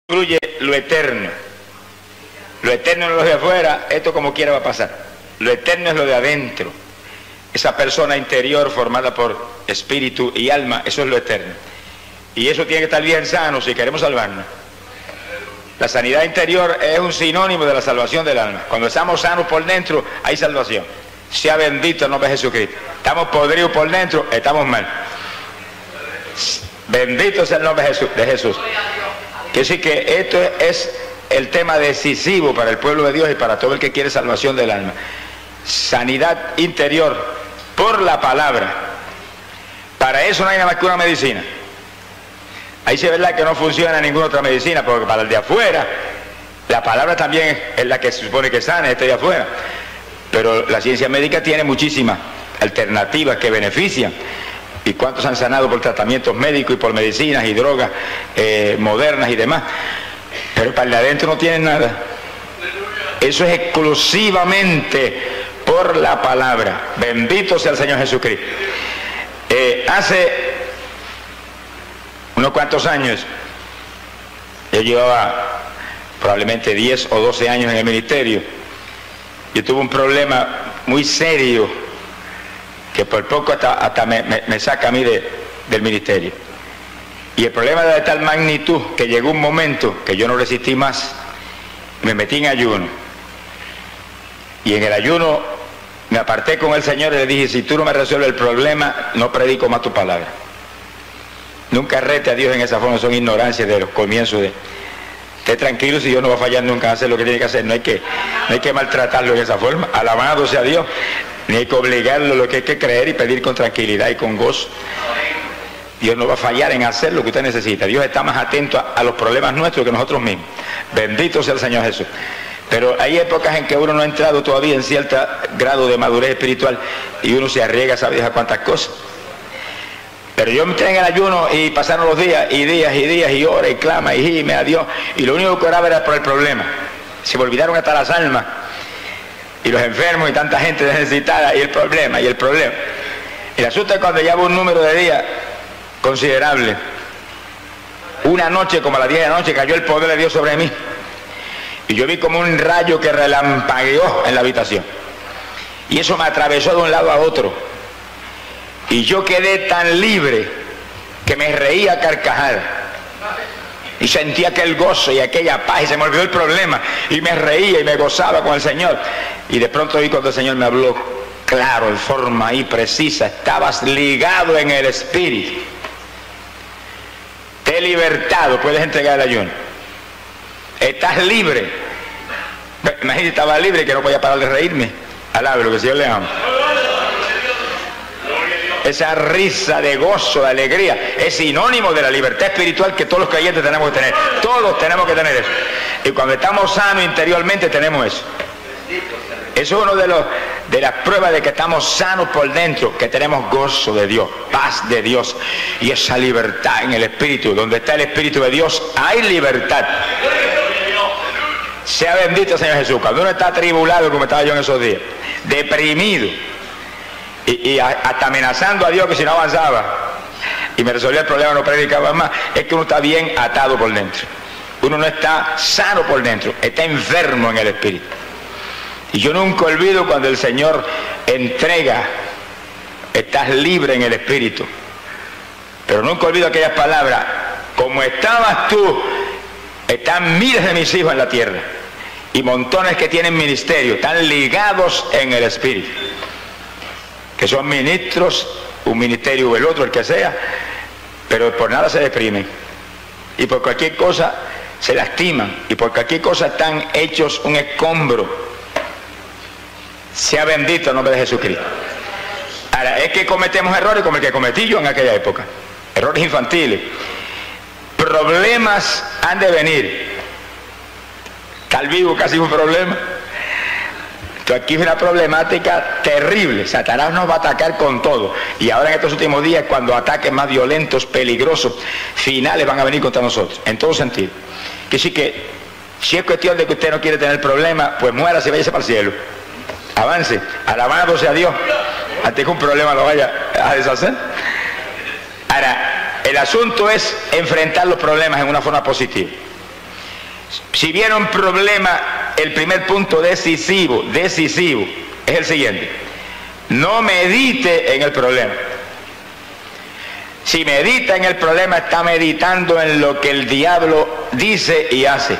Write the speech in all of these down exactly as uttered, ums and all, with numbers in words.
incluye lo eterno. Lo eterno no es lo de afuera, esto como quiera va a pasar. Lo eterno es lo de adentro. Esa persona interior formada por espíritu y alma, eso es lo eterno. Y eso tiene que estar bien sano si queremos salvarnos. La sanidad interior es un sinónimo de la salvación del alma. Cuando estamos sanos por dentro, hay salvación. Sea bendito el nombre de Jesucristo. Estamos podridos por dentro, estamos mal. Bendito sea el nombre de Jesús. De Jesús. Quiere decir que esto es el tema decisivo para el pueblo de Dios y para todo el que quiere salvación del alma. Sanidad interior por la palabra. Para eso no hay nada más que una medicina. Ahí sí es verdad que no funciona ninguna otra medicina, porque para el de afuera, la palabra también es la que se supone que sana, este de afuera. Pero la ciencia médica tiene muchísimas alternativas que benefician. ¿Y cuántos han sanado por tratamientos médicos y por medicinas y drogas eh, modernas y demás? Pero para el de adentro no tienen nada. Eso es exclusivamente por la palabra. Bendito sea el Señor Jesucristo. Eh, hace unos cuantos años, yo llevaba probablemente diez o doce años en el ministerio. Yo tuve un problema muy serio que por poco hasta, hasta me, me, me saca a mí de, del ministerio. Y el problema era de tal magnitud que llegó un momento que yo no resistí más, me metí en ayuno. Y en el ayuno me aparté con el Señor y le dije, si tú no me resuelves el problema, no predico más tu palabra. Nunca rete a Dios en esa forma, son ignorancias de los comienzos de... Esté tranquilo, si Dios no va a fallar nunca, hace lo que tiene que hacer, no hay que, no hay que maltratarlo de esa forma, alabado sea Dios, ni hay que obligarlo, lo que hay que creer y pedir con tranquilidad y con gozo. Dios no va a fallar en hacer lo que usted necesita. Dios está más atento a, a los problemas nuestros que nosotros mismos. Bendito sea el Señor Jesús. Pero hay épocas en que uno no ha entrado todavía en cierto grado de madurez espiritual y uno se arriesga a saber a cuántas cosas. Pero yo me entré en el ayuno y pasaron los días y días y días y ora y clama y gime a Dios, y lo único que oraba era por el problema. Se me olvidaron hasta las almas y los enfermos y tanta gente necesitada y el problema y el problema. El asunto es cuando llevo un número de días considerable. Una noche, como a las diez de la noche, cayó el poder de Dios sobre mí y yo vi como un rayo que relampagueó en la habitación y eso me atravesó de un lado a otro. Y yo quedé tan libre que me reía a carcajadas. Y sentía aquel gozo y aquella paz y se me olvidó el problema. Y me reía y me gozaba con el Señor. Y de pronto vi cuando el Señor me habló claro, en forma ahí precisa. Estabas ligado en el Espíritu. Te he libertado, puedes entregar el ayuno. Estás libre. Imagínate, estaba libre que no podía parar de reírme. Alabe lo que el Señor le ama. Esa risa de gozo, de alegría, es sinónimo de la libertad espiritual que todos los creyentes tenemos que tener. Todos tenemos que tener eso. Y cuando estamos sanos interiormente tenemos eso. Eso es uno de, los, de las pruebas de que estamos sanos por dentro, que tenemos gozo de Dios, paz de Dios y esa libertad en el Espíritu. Donde está el Espíritu de Dios hay libertad. Sea bendito el Señor Jesús. Cuando uno está atribulado, como estaba yo en esos días, deprimido, Y, y hasta amenazando a Dios que si no avanzaba y me resolvía el problema no predicaba más, es que uno está bien atado por dentro. Uno no está sano por dentro, está enfermo en el espíritu. Y yo nunca olvido cuando el Señor entrega, estás libre en el espíritu. Pero nunca olvido aquellas palabras, como estabas tú, están miles de mis hijos en la tierra y montones que tienen ministerio, están ligados en el espíritu, que son ministros, un ministerio o el otro, el que sea, pero por nada se deprimen y por cualquier cosa se lastiman y por cualquier cosa están hechos un escombro. Sea bendito el nombre de Jesucristo. Ahora, es que cometemos errores como el que cometí yo en aquella época, errores infantiles. Problemas han de venir. Estar vivo casi un problema. Aquí es una problemática terrible. Satanás nos va a atacar con todo. Y ahora en estos últimos días, cuando ataques más violentos, peligrosos, finales van a venir contra nosotros, en todo sentido. Que sí que, si es cuestión de que usted no quiere tener problemas, pues muérase y váyase para el cielo. Avance, alabado sea Dios, antes que un problema lo vaya a deshacer. Ahora, el asunto es enfrentar los problemas en una forma positiva. Si viene un problema, el primer punto decisivo, decisivo, es el siguiente: no medite en el problema. Si medita en el problema, está meditando en lo que el diablo dice y hace.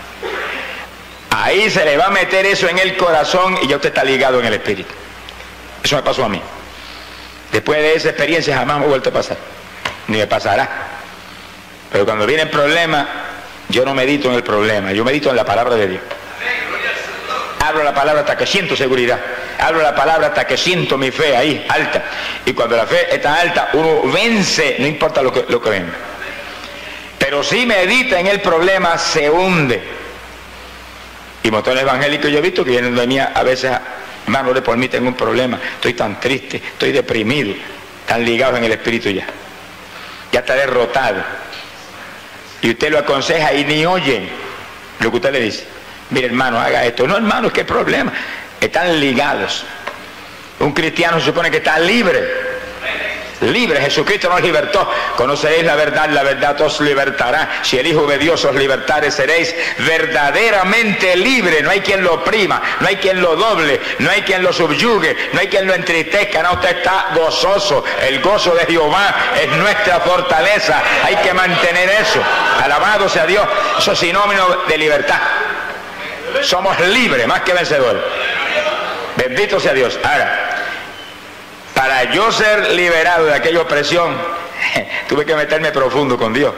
Ahí se le va a meter eso en el corazón y ya usted está ligado en el espíritu. Eso me pasó a mí. Después de esa experiencia jamás me ha vuelto a pasar, ni me pasará. Pero cuando viene el problema, yo no medito en el problema, yo medito en la palabra de Dios. Hablo la palabra hasta que siento seguridad, hablo la palabra hasta que siento mi fe ahí, alta. Y cuando la fe está alta, uno vence, no importa lo que, lo que venga. Pero si medita en el problema, se hunde. Y montones evangélicos yo he visto que vienen de mí a veces, hermano, ore por mí, tengo un problema, estoy tan triste, estoy deprimido, están ligados en el espíritu ya. Ya está derrotado. Y usted lo aconseja y ni oyen lo que usted le dice. Mire, hermano, haga esto. No, hermano, ¿qué problema? Están ligados. Un cristiano se supone que está libre. Libre, Jesucristo nos libertó. Conoceréis la verdad, la verdad os libertará. Si el Hijo de Dios os libertare, seréis verdaderamente libres. No hay quien lo oprima, no hay quien lo doble, no hay quien lo subyugue, no hay quien lo entristezca. No, usted está gozoso. El gozo de Jehová es nuestra fortaleza. Hay que mantener eso. Alabado sea Dios. Eso es sinónimo de libertad. Somos libres, más que vencedores. Bendito sea Dios. Ahora, para yo ser liberado de aquella opresión, tuve que meterme profundo con Dios.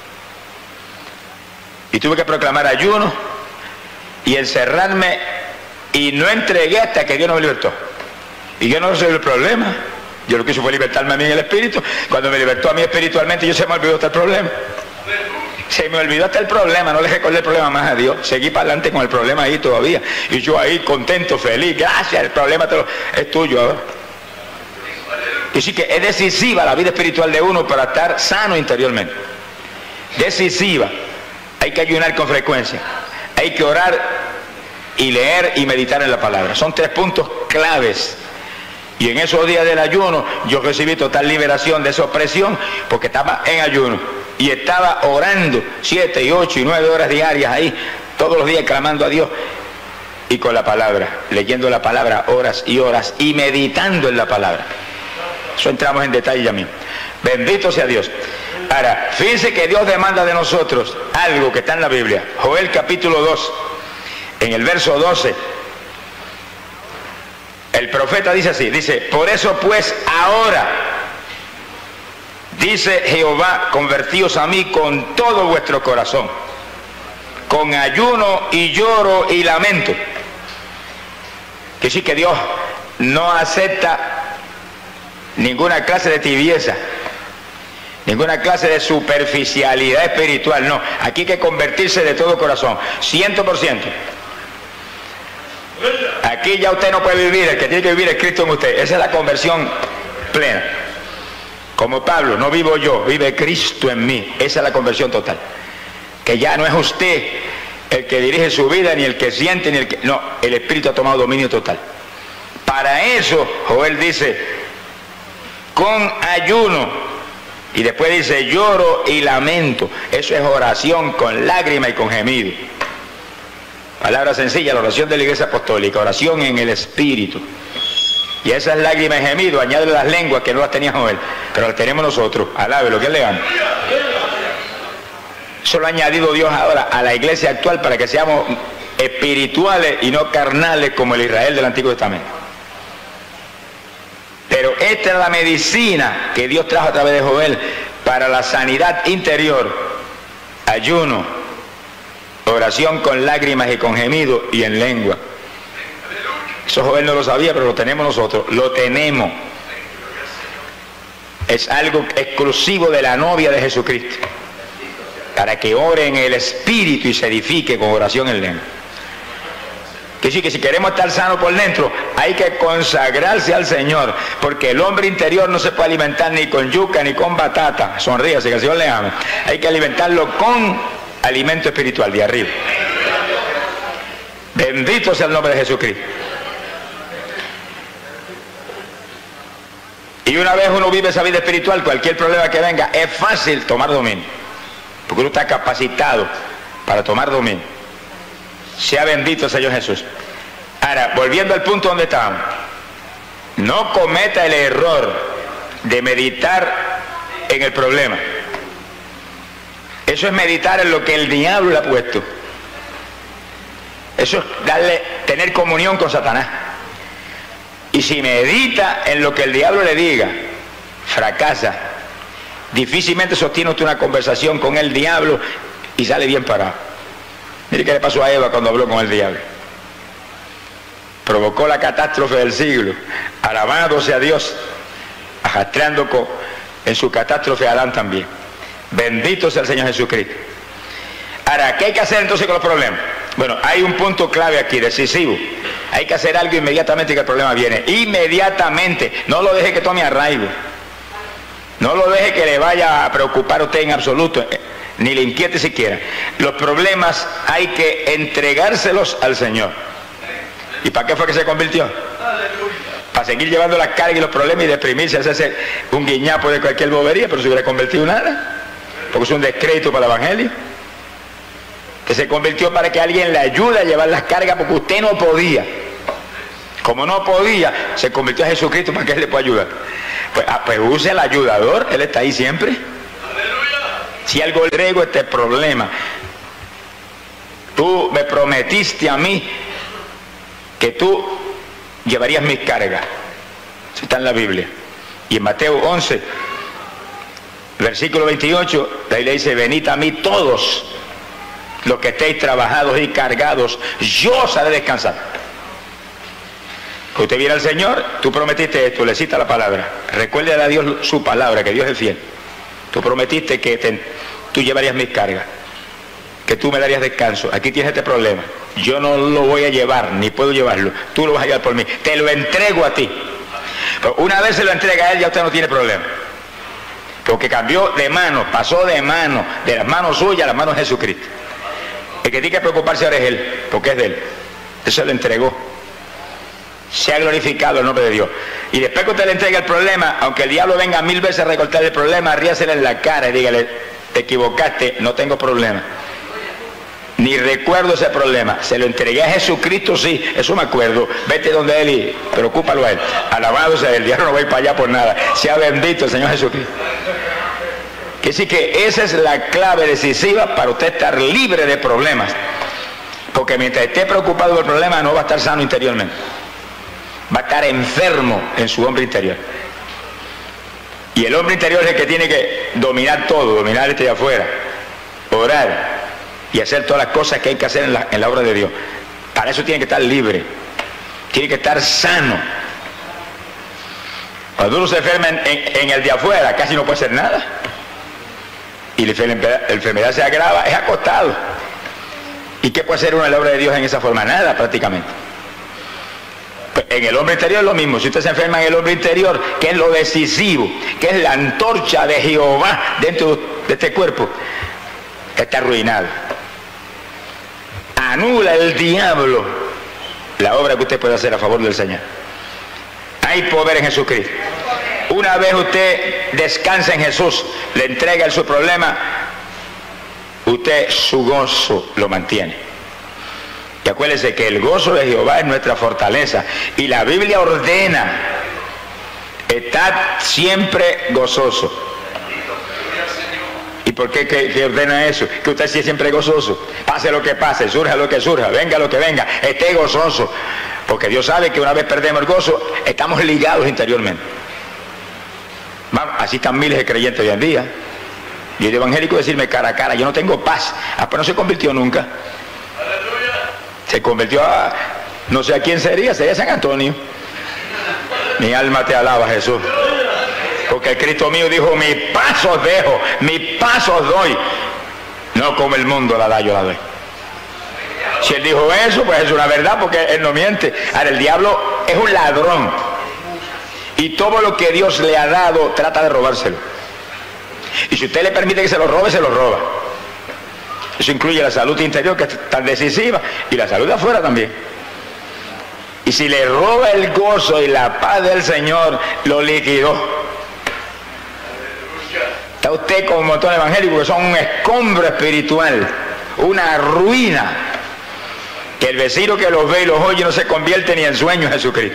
Y tuve que proclamar ayuno y encerrarme, y no entregué hasta que Dios no me libertó. Y yo no soy el problema. Yo lo que hice fue libertarme a mí en el espíritu. Cuando me libertó a mí espiritualmente, yo se me olvidó hasta el problema. Se me olvidó hasta el problema, no le recordé el problema más a Dios. Seguí para adelante con el problema ahí todavía. Y yo ahí contento, feliz, gracias, el problema te lo, es tuyo ahora. Y sí que es decisiva la vida espiritual de uno para estar sano interiormente. Decisiva. Hay que ayunar con frecuencia. Hay que orar y leer y meditar en la palabra. Son tres puntos claves. Y en esos días del ayuno yo recibí total liberación de esa opresión porque estaba en ayuno. Y estaba orando siete y ocho y nueve horas diarias ahí, todos los días clamando a Dios. Y con la palabra, leyendo la palabra horas y horas y meditando en la palabra. Eso entramos en detalle ya mismo. Bendito sea Dios. Ahora, fíjense que Dios demanda de nosotros algo que está en la Biblia. Joel capítulo dos, en el verso doce. El profeta dice así, dice, por eso pues ahora, dice Jehová, convertíos a mí con todo vuestro corazón, con ayuno y lloro y lamento. Que sí que Dios no acepta ninguna clase de tibieza, ninguna clase de superficialidad espiritual, no. Aquí hay que convertirse de todo corazón, ciento por ciento. Aquí ya usted no puede vivir, el que tiene que vivir es Cristo en usted. Esa es la conversión plena. Como Pablo, no vivo yo, vive Cristo en mí. Esa es la conversión total. Que ya no es usted el que dirige su vida, ni el que siente, ni el que... No, el Espíritu ha tomado dominio total. Para eso, Joel dice, con ayuno, y después dice, lloro y lamento. Eso es oración con lágrima y con gemido. Palabra sencilla, la oración de la Iglesia Apostólica, oración en el Espíritu. Y esas lágrimas y gemidos, añade las lenguas que no las tenía Joel, pero las tenemos nosotros. Alabe lo que él le ama. Eso lo ha añadido Dios ahora a la iglesia actual para que seamos espirituales y no carnales como el Israel del Antiguo Testamento. Pero esta es la medicina que Dios trajo a través de Joel para la sanidad interior: ayuno, oración con lágrimas y con gemido y en lengua. Eso Joel no lo sabía, pero lo tenemos nosotros, lo tenemos. Es algo exclusivo de la novia de Jesucristo, para que ore en el Espíritu y se edifique con oración en lengua. Que sí, que si queremos estar sanos por dentro, hay que consagrarse al Señor, porque el hombre interior no se puede alimentar ni con yuca ni con batata. Sonríase, que el Señor le ama. Hay que alimentarlo con alimento espiritual de arriba. Bendito sea el nombre de Jesucristo. Y una vez uno vive esa vida espiritual, cualquier problema que venga, es fácil tomar dominio, porque uno está capacitado para tomar dominio. Sea bendito el Señor Jesús. Ahora, volviendo al punto donde estábamos, no cometa el error de meditar en el problema. Eso es meditar en lo que el diablo le ha puesto. Eso es darle, tener comunión con Satanás. Y si medita en lo que el diablo le diga, fracasa. Difícilmente sostiene usted una conversación con el diablo y sale bien parado. Mire qué le pasó a Eva cuando habló con el diablo. Provocó la catástrofe del siglo, alabado sea Dios, arrastrando con, en su catástrofe a Adán también. Bendito sea el Señor Jesucristo. Ahora, ¿qué hay que hacer entonces con los problemas? Bueno, hay un punto clave aquí, decisivo. Hay que hacer algo inmediatamente que el problema viene. Inmediatamente. No lo deje que tome arraigo. No lo deje que le vaya a preocupar a usted en absoluto, ni le inquiete siquiera. Los problemas hay que entregárselos al Señor. ¿Y para qué fue que se convirtió? Para seguir llevando las cargas y los problemas y deprimirse, hacerse un guiñapo de cualquier bobería, pero se hubiera convertido en nada. Porque es un descrédito para el Evangelio. Que se convirtió para que alguien le ayude a llevar las cargas porque usted no podía. Como no podía, se convirtió a Jesucristo para que Él le pueda ayudar. Pues, ah, pues use el ayudador, Él está ahí siempre. Si algo le traigo este problema, tú me prometiste a mí que tú llevarías mis cargas. Eso está en la Biblia. Y en Mateo once, versículo veintiocho, la Biblia dice: venid a mí todos los que estéis trabajados y cargados, yo os haré descansar. Que usted viene al Señor, tú prometiste esto, le cita la palabra. Recuerde a Dios su palabra, que Dios es fiel. Tú prometiste que te, tú llevarías mis cargas, que tú me darías descanso. Aquí tienes este problema. Yo no lo voy a llevar, ni puedo llevarlo. Tú lo vas a llevar por mí. Te lo entrego a ti. Pero una vez se lo entrega a Él, ya usted no tiene problema. Porque cambió de mano, pasó de mano, de las manos suyas a las manos de Jesucristo. El que tiene que preocuparse ahora es Él, porque es de Él. Él se lo entregó. Se ha glorificado el nombre de Dios. Y después que usted le entrega el problema, aunque el diablo venga mil veces a recortar el problema, ríasele en la cara y dígale: te equivocaste, no tengo problema. Ni recuerdo ese problema. Se lo entregué a Jesucristo, sí, eso me acuerdo. Vete donde Él y preocúpalo a Él. Alabado sea Él, el diablo no va a ir para allá por nada. Sea bendito el Señor Jesucristo. Que sí, que esa es la clave decisiva para usted estar libre de problemas. Porque mientras esté preocupado por el problema, no va a estar sano interiormente. Va a estar enfermo en su hombre interior. Y el hombre interior es el que tiene que dominar todo, dominar este de afuera, orar y hacer todas las cosas que hay que hacer en la, en la obra de Dios. Para eso tiene que estar libre, tiene que estar sano. Cuando uno se enferma en, en, en el de afuera, casi no puede hacer nada. Y la enfermedad, la enfermedad se agrava, es acostado. ¿Y qué puede hacer uno en la obra de Dios en esa forma? Nada, prácticamente. En el hombre interior es lo mismo. Si usted se enferma en el hombre interior, que es lo decisivo, que es la antorcha de Jehová dentro de este cuerpo, está arruinado. Anula el diablo la obra que usted puede hacer a favor del Señor. Hay poder en Jesucristo. Una vez usted descansa en Jesús, le entrega el su problema, usted su gozo lo mantiene. Y acuérdese que el gozo de Jehová es nuestra fortaleza. Y la Biblia ordena: estad siempre gozoso. ¿Y por qué que, que ordena eso? Que usted sea siempre gozoso. Pase lo que pase, surja lo que surja, venga lo que venga, esté gozoso. Porque Dios sabe que una vez perdemos el gozo, estamos ligados interiormente. Vamos, así están miles de creyentes hoy en día. Y el evangélico decirme cara a cara: yo no tengo paz. Ah, pues no se convirtió nunca. Se convirtió a, no sé a quién sería, sería San Antonio. Mi alma te alaba, Jesús. Porque el Cristo mío dijo: mi paz os dejo, mi paz os doy. No como el mundo la da, yo la doy. Si Él dijo eso, pues es una verdad, porque Él no miente. Ahora, el diablo es un ladrón. Y todo lo que Dios le ha dado, trata de robárselo. Y si usted le permite que se lo robe, se lo roba. Eso incluye la salud interior, que es tan decisiva, y la salud de afuera también. Y si le roba el gozo y la paz del Señor, lo liquidó. Está usted como un montón evangélico que son un escombro espiritual, una ruina, que el vecino que los ve y los oye no se convierte ni en sueño en Jesucristo.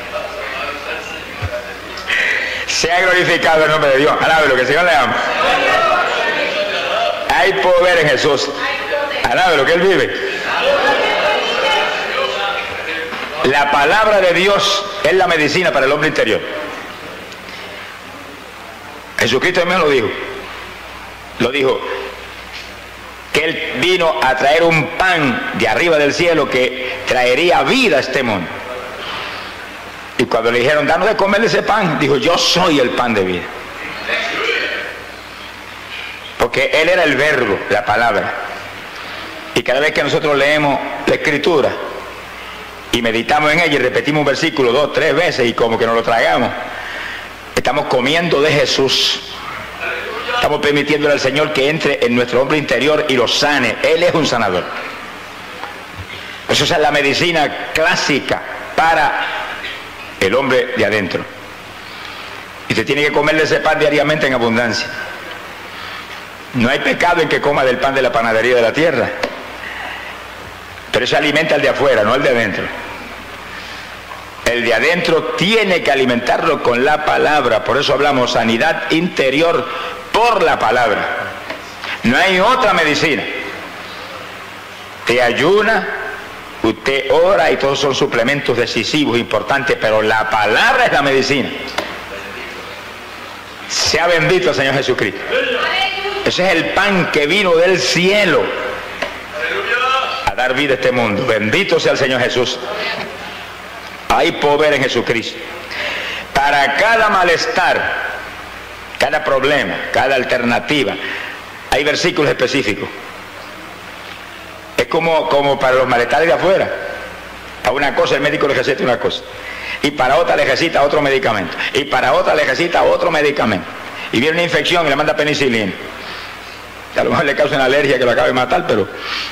Sea glorificado el nombre de Dios. Alábelo, que el Señor le ama. Hay poder en Jesús. Alábelo, que Él vive. La palabra de Dios es la medicina para el hombre interior. Jesucristo también lo dijo. Lo dijo. Que Él vino a traer un pan de arriba del cielo que traería vida a este mundo. Y cuando le dijeron, danos de comer ese pan, dijo, yo soy el pan de vida. Porque Él era el verbo, la palabra. Y cada vez que nosotros leemos la Escritura y meditamos en ella y repetimos un versículo dos, tres veces y como que nos lo tragamos, estamos comiendo de Jesús. Estamos permitiéndole al Señor que entre en nuestro hombre interior y lo sane. Él es un sanador. Eso es la medicina clásica para el hombre de adentro. Y se tiene que comerle ese pan diariamente en abundancia. No hay pecado en que coma del pan de la panadería de la tierra. Pero eso alimenta al de afuera, no al de adentro. El de adentro tiene que alimentarlo con la palabra. Por eso hablamos sanidad interior por la palabra. No hay otra medicina. Te ayuna, usted ora y todos son suplementos decisivos, importantes, pero la palabra es la medicina. Sea bendito el Señor Jesucristo. Ese es el pan que vino del cielo a dar vida a este mundo. Bendito sea el Señor Jesús. Hay poder en Jesucristo. Para cada malestar, cada problema, cada alternativa, hay versículos específicos. Es como, como para los malestares de afuera. A una cosa el médico le receta una cosa. Y para otra le receta otro medicamento. Y para otra le receta otro medicamento. Y viene una infección y le manda penicilina. Que a lo mejor le causa una alergia que lo acabe de matar, pero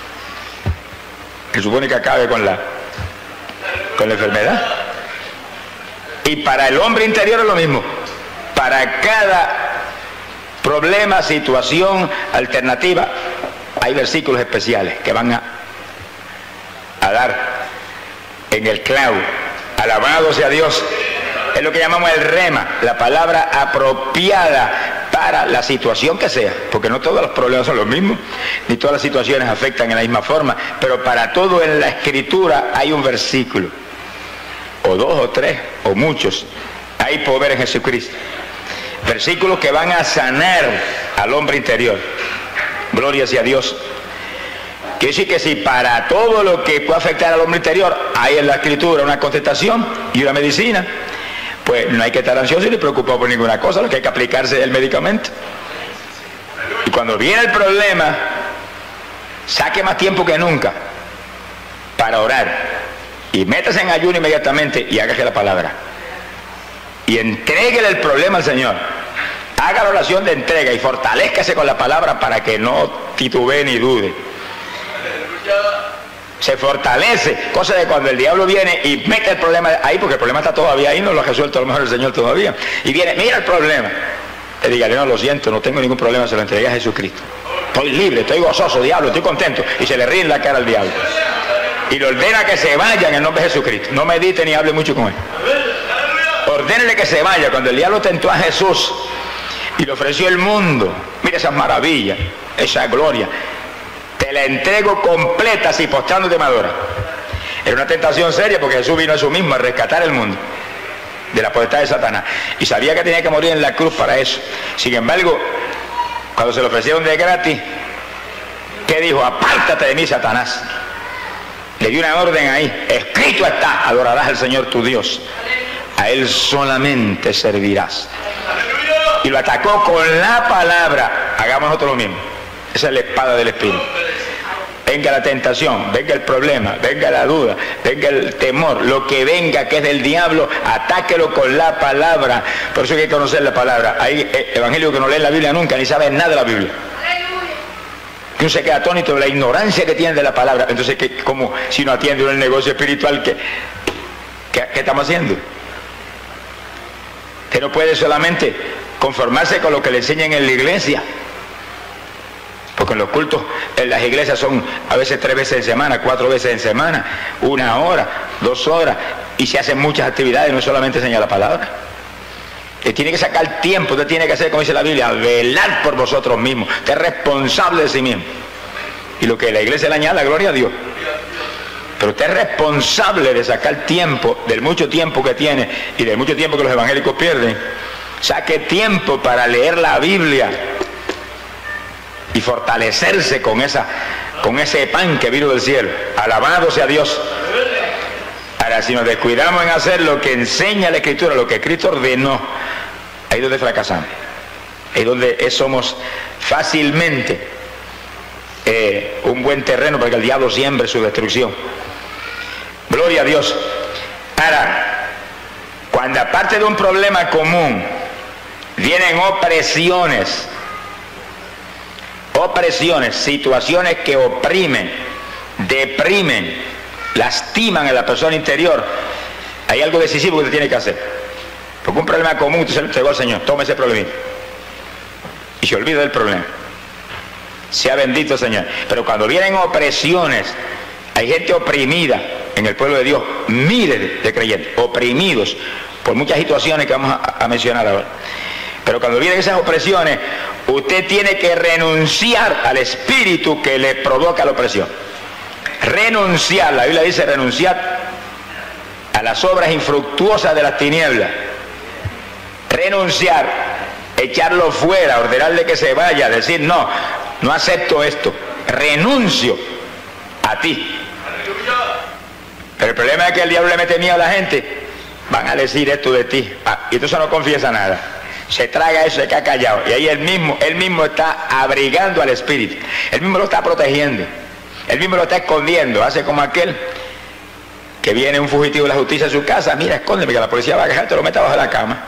se supone que acabe con la, con la enfermedad. Y para el hombre interior es lo mismo. Para cada problema, situación, alternativa, hay versículos especiales que van a, a dar en el clavo. Alabado sea Dios. Es lo que llamamos el rema, la palabra apropiada para la situación que sea, porque no todos los problemas son los mismos, ni todas las situaciones afectan en la misma forma, pero para todo en la Escritura hay un versículo, o dos, o tres, o muchos. Hay poder en Jesucristo. Versículos que van a sanar al hombre interior. Gloria sea a Dios. Quiere decir que si para todo lo que puede afectar al hombre interior hay en la Escritura una contestación y una medicina, pues no hay que estar ansioso ni preocupado por ninguna cosa, lo que hay que aplicarse es el medicamento. Y cuando viene el problema, saque más tiempo que nunca para orar y métase en ayuno inmediatamente y hágase la palabra y entréguele el problema al Señor. Haga la oración de entrega y fortalézcase con la palabra para que no titubee ni dude. Se fortalece, cosa de cuando el diablo viene y mete el problema ahí, porque el problema está todavía ahí, no lo ha resuelto a lo mejor el Señor todavía, y viene, mira el problema, le dígale, no, lo siento, no tengo ningún problema, se lo entregué a Jesucristo, estoy libre, estoy gozoso, diablo, estoy contento, y se le ríe en la cara al diablo y le ordena que se vaya en el nombre de Jesucristo. No medite ni hable mucho con él, ordénele que se vaya. Cuando el diablo tentó a Jesús y le ofreció el mundo, mira esas maravillas, esa gloria, te la entrego completa si postrándote me adora. Era una tentación seria porque Jesús vino a eso mismo, a rescatar el mundo de la potestad de Satanás, y sabía que tenía que morir en la cruz para eso. Sin embargo, cuando se lo ofrecieron de gratis, ¿qué dijo? Apártate de mí, Satanás. Le dio una orden ahí, escrito está, adorarás al Señor tu Dios, a Él solamente servirás. Y lo atacó con la palabra. Hagamos nosotros lo mismo. Esa es la espada del Espíritu. Venga la tentación, venga el problema, venga la duda, venga el temor, lo que venga que es del diablo, atáquelo con la palabra. Por eso hay que conocer la palabra. Hay evangelios que no leen la Biblia nunca, ni saben nada de la Biblia. Que uno se queda atónito de la ignorancia que tiene de la palabra. Entonces, ¿qué, cómo, si no atiende uno el negocio espiritual, ¿qué, qué, qué estamos haciendo? Que no puede solamente conformarse con lo que le enseñan en la iglesia. Porque en los cultos, en las iglesias son a veces tres veces en semana, cuatro veces en semana, una hora, dos horas, y se hacen muchas actividades, no solamente enseñar la palabra. Usted tiene que sacar tiempo, usted tiene que hacer, como dice la Biblia, velar por vosotros mismos. Usted es responsable de sí mismo. Y lo que la iglesia le añada, gloria a Dios. Pero usted es responsable de sacar tiempo, del mucho tiempo que tiene y del mucho tiempo que los evangélicos pierden. Saque tiempo para leer la Biblia y fortalecerse con, esa, con ese pan que vino del cielo. Alabado sea Dios. Ahora, si nos descuidamos en hacer lo que enseña la Escritura, lo que Cristo ordenó, ahí es donde fracasamos. Ahí es donde somos fácilmente eh, un buen terreno para que el diablo siembre su destrucción. Gloria a Dios. Ahora, cuando aparte de un problema común vienen opresiones, opresiones, situaciones que oprimen, deprimen, lastiman a la persona interior, hay algo decisivo que usted tiene que hacer. Porque un problema común usted se lo entregó al Señor, tome ese problema y se olvida del problema. Sea bendito el Señor. Pero cuando vienen opresiones, hay gente oprimida en el pueblo de Dios, miles de creyentes oprimidos por muchas situaciones que vamos a, a mencionar ahora. Pero cuando vienen esas opresiones, usted tiene que renunciar al espíritu que le provoca la opresión. Renunciar, la Biblia dice renunciar a las obras infructuosas de las tinieblas. Renunciar, echarlo fuera, ordenarle que se vaya, decir no, no acepto esto, renuncio a ti. Pero el problema es que el diablo le mete miedo a la gente, van a decir esto de ti, ah, y entonces no confiesa nada. Se traga eso, se queda callado. Y ahí él mismo, él mismo está abrigando al espíritu. Él mismo lo está protegiendo. Él mismo lo está escondiendo. Hace como aquel que viene un fugitivo de la justicia a su casa. Mira, escóndeme que la policía va a agarrar, te lo mete bajo la cama.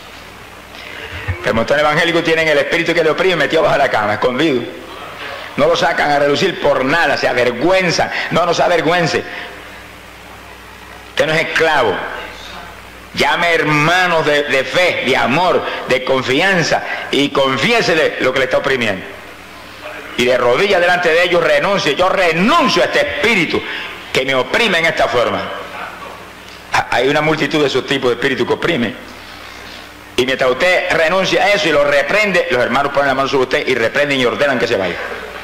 Pero montones evangélicos tienen el espíritu que le oprime metido bajo la cama, escondido. No lo sacan a relucir por nada, se avergüenzan. No, no se avergüence. Usted no es esclavo. Llame hermanos de, de fe, de amor, de confianza y confiésele lo que le está oprimiendo. Y de rodillas delante de ellos renuncie. Yo renuncio a este espíritu que me oprime en esta forma. Hay una multitud de esos tipos de espíritus que oprimen. Y mientras usted renuncia a eso y lo reprende, los hermanos ponen la mano sobre usted y reprenden y ordenan que se vaya.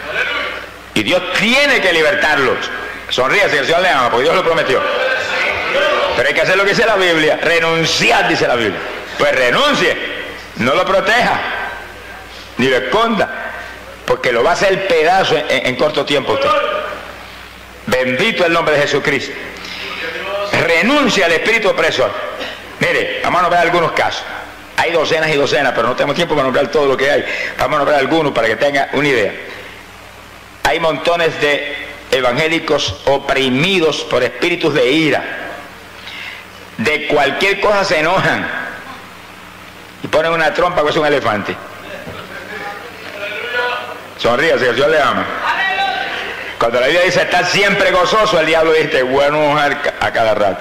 Y Dios tiene que libertarlos. Sonríase, que el Señor le ama, porque Dios lo prometió. Pero hay que hacer lo que dice la Biblia, renunciar, dice la Biblia. Pues renuncie, no lo proteja, ni lo esconda, porque lo va a hacer pedazo en, en, en corto tiempo usted. Bendito el nombre de Jesucristo. Renuncia al espíritu opresor. Mire, vamos a nombrar algunos casos. Hay docenas y docenas, pero no tenemos tiempo para nombrar todo lo que hay. Vamos a nombrar algunos para que tenga una idea. Hay montones de evangélicos oprimidos por espíritus de ira. De cualquier cosa se enojan y ponen una trompa que es un elefante. Sonríase, que el Señor le ama. Cuando la Biblia dice estar siempre gozoso, el diablo dice bueno enojar a cada rato.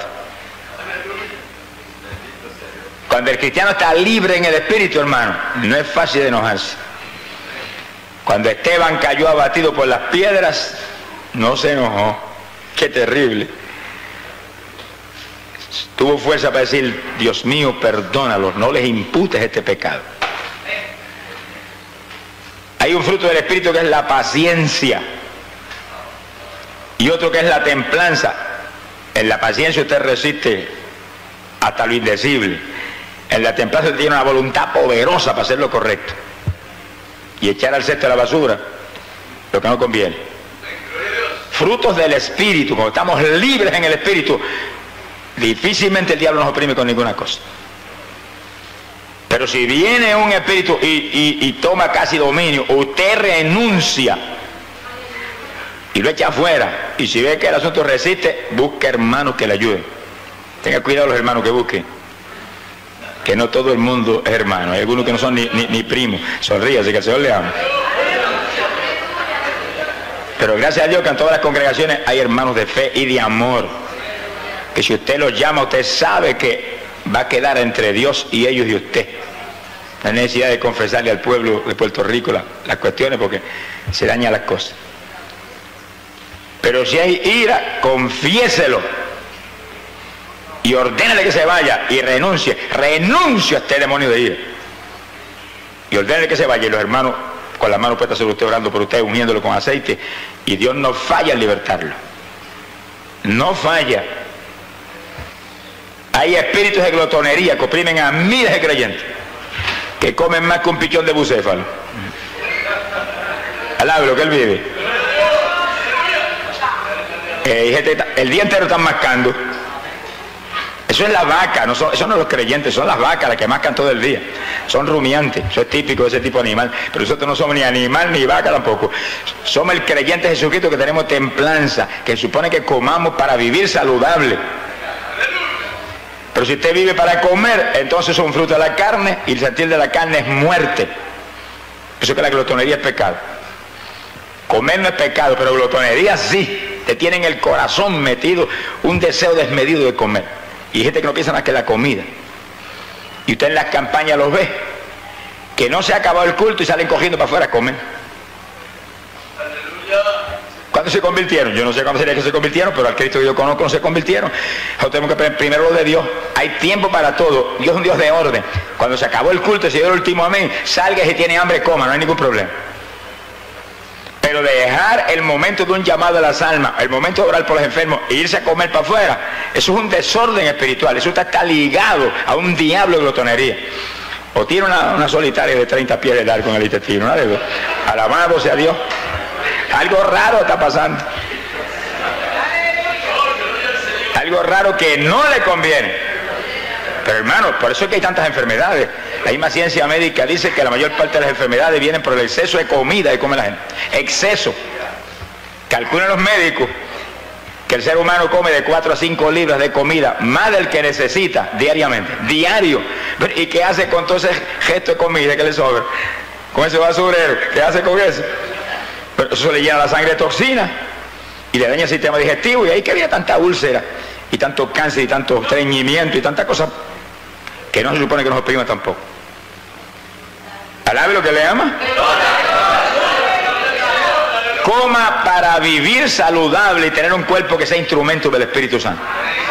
Cuando el cristiano está libre en el espíritu, hermano, no es fácil de enojarse. Cuando Esteban cayó abatido por las piedras, no se enojó. Qué terrible. Tuvo fuerza para decir, Dios mío, perdónalos, no les imputes este pecado. Hay un fruto del Espíritu que es la paciencia y otro que es la templanza. En la paciencia usted resiste hasta lo indecible. En la templanza usted tiene una voluntad poderosa para hacer lo correcto y echar al cesto de la basura lo que no conviene. Frutos del Espíritu, cuando estamos libres en el Espíritu, difícilmente el diablo nos oprime con ninguna cosa. Pero si viene un espíritu y, y, y toma casi dominio, usted renuncia y lo echa afuera. Y si ve que el asunto resiste, busque hermanos que le ayuden. Tenga cuidado los hermanos que busquen, que no todo el mundo es hermano. Hay algunos que no son ni, ni, ni primos. Sonríase, que el Señor le ama. Pero gracias a Dios que en todas las congregaciones hay hermanos de fe y de amor, que si usted los llama, usted sabe que va a quedar entre Dios y ellos y usted. No hay necesidad de confesarle al pueblo de Puerto Rico la, las cuestiones porque se dañan las cosas. Pero si hay ira, confiéselo y ordénale que se vaya y renuncie. Renuncie a este demonio de ira. Y ordénale que se vaya, y los hermanos con las manos puestas sobre usted, orando por usted, uniéndolo con aceite, y Dios no falla en libertarlo. No falla. Hay espíritus de glotonería que oprimen a miles de creyentes que comen más que un pichón de bucéfalo. Alabe lo que él vive. Eh, el día entero están mascando. Eso es la vaca, no son, eso no son los creyentes, son las vacas las que mascan todo el día. Son rumiantes, eso es típico de ese tipo de animal. Pero nosotros no somos ni animal ni vaca tampoco. Somos el creyente de Jesucristo que tenemos templanza, que supone que comamos para vivir saludable. Pero si usted vive para comer, entonces son fruto de la carne, y el sentir de la carne es muerte. Eso que la glotonería es pecado. Comer no es pecado, pero glotonería sí. Te tiene en el corazón metido un deseo desmedido de comer. Y hay gente que no piensa más que la comida. Y usted en las campañas los ve, que no se ha acabado el culto y salen cogiendo para afuera a comer. ¿Cuándo se convirtieron? Yo no sé cuándo sería que se convirtieron, pero al Cristo que yo conozco no se convirtieron. Nosotros tenemos que primero lo de Dios. Hay tiempo para todo. Dios es un Dios de orden. Cuando se acabó el culto y se dio el último amén, salga y si tiene hambre, coma, no hay ningún problema. Pero dejar el momento de un llamado a las almas, el momento de orar por los enfermos e irse a comer para afuera, eso es un desorden espiritual. Eso está, está ligado a un diablo de glotonería. O tiene una, una solitaria de treinta pies de largo en el intestino, una de dos. Alabado sea Dios. Algo raro está pasando. Algo raro que no le conviene. Pero hermanos, por eso es que hay tantas enfermedades. La misma ciencia médica dice que la mayor parte de las enfermedades vienen por el exceso de comida que come la gente. Exceso. Calculan los médicos que el ser humano come de cuatro a cinco libras de comida, más del que necesita diariamente. Diario. ¿Y qué hace con todo ese gesto de comida que le sobra? Con ese basurero, ¿qué hace con eso? Pero eso le llena la sangre de toxina y le daña el sistema digestivo, y ahí que había tanta úlcera y tanto cáncer y tanto estreñimiento y tanta cosa que no se supone que nos oprima tampoco. ¿Alabe lo que le ama? Coma para vivir saludable y tener un cuerpo que sea instrumento del Espíritu Santo.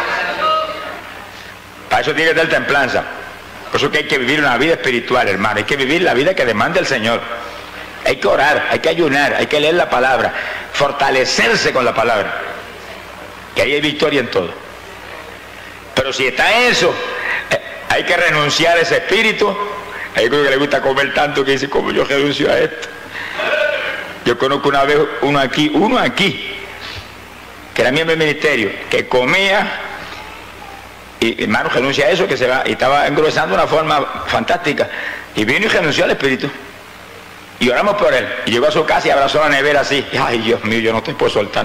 Para eso tiene que tener templanza. Por eso que hay que vivir una vida espiritual, hermano. Hay que vivir la vida que demanda el Señor. Hay que orar, hay que ayunar, hay que leer la palabra, fortalecerse con la palabra. Que ahí hay victoria en todo. Pero si está eso, eh, hay que renunciar a ese espíritu. Hay uno que le gusta comer tanto que dice, ¿cómo yo renuncio a esto? Yo conozco una vez uno aquí, uno aquí, que era miembro del ministerio, que comía, y hermano renuncia a eso, que se va, y estaba engrosando de una forma fantástica, y vino y renunció al espíritu. Y oramos por él. Y llegó a su casa y abrazó la nevera así. Ay, Dios mío, yo no estoy por soltar.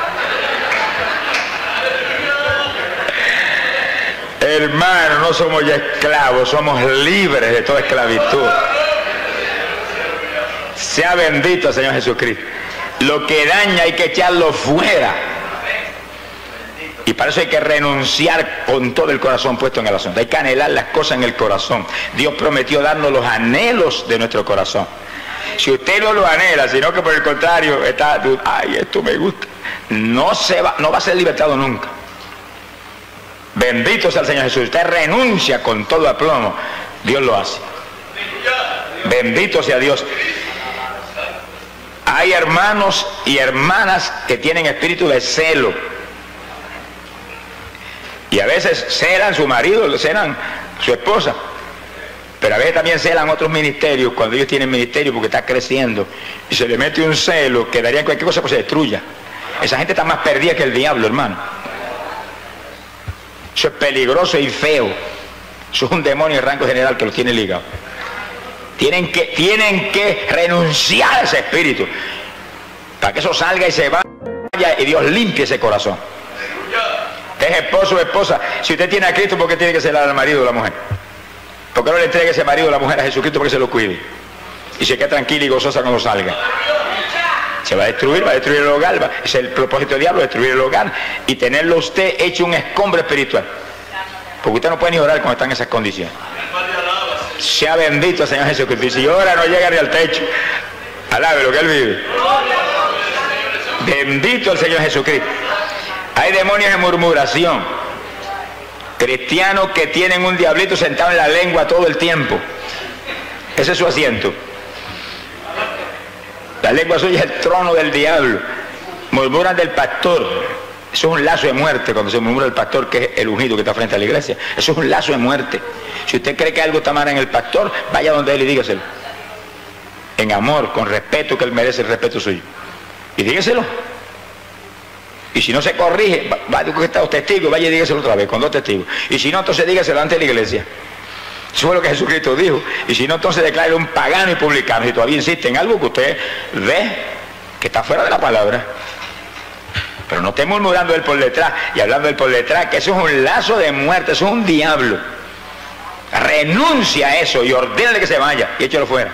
Hermano, no somos ya esclavos, somos libres de toda esclavitud. Sea bendito el Señor Jesucristo. Lo que daña hay que echarlo fuera. Y para eso hay que renunciar con todo el corazón puesto en el asunto. Hay que anhelar las cosas en el corazón. Dios prometió darnos los anhelos de nuestro corazón. Si usted no lo anhela, sino que por el contrario está, ay, esto me gusta, no, se va, no va a ser libertado nunca. Bendito sea el Señor Jesús. Usted renuncia con todo aplomo, Dios lo hace. Bendito sea Dios. Hay hermanos y hermanas que tienen espíritu de celo. Y a veces celan su marido, celan su esposa. Pero a veces también celan otros ministerios cuando ellos tienen ministerio porque está creciendo. Y se le mete un celo que daría cualquier cosa, pues se destruya. Esa gente está más perdida que el diablo, hermano. Eso es peligroso y feo. Eso es un demonio de rango general que los tiene ligados. Tienen que, tienen que renunciar a ese espíritu para que eso salga y se vaya y Dios limpie ese corazón. Usted es esposo o esposa. Si usted tiene a Cristo, ¿por qué tiene que celar al marido o la mujer? ¿Por qué no le entregue ese marido o la mujer a Jesucristo para que se lo cuide? Y se quede tranquila y gozosa cuando salga. Se va a destruir, va a destruir el hogar. Va, es el propósito del diablo, destruir el hogar y tenerlo usted hecho un escombro espiritual. Porque usted no puede ni orar cuando está en esas condiciones. Sea bendito el Señor Jesucristo. Y si ora no llega ni al techo. Alabe lo que Él vive. Bendito el Señor Jesucristo. Hay demonios de murmuración. Cristianos que tienen un diablito sentado en la lengua todo el tiempo. Ese es su asiento. La lengua suya es el trono del diablo. Murmuran del pastor. Eso es un lazo de muerte cuando se murmura el pastor, que es el ungido que está frente a la iglesia. Eso es un lazo de muerte. Si usted cree que algo está mal en el pastor, vaya donde él y dígaselo. En amor, con respeto, que él merece el respeto suyo. Y dígaselo. Y si no se corrige, vaya con estos testigos, vaya y dígaselo otra vez, con dos testigos. Y si no, entonces dígaselo ante la iglesia. Eso fue lo que Jesucristo dijo. Y si no, entonces declare un pagano y publicano. Si todavía insiste en algo que usted ve que está fuera de la palabra. Pero no esté murmurando él por detrás y hablando él por detrás, que eso es un lazo de muerte, eso es un diablo. Renuncia a eso y ordénale que se vaya y échalo fuera.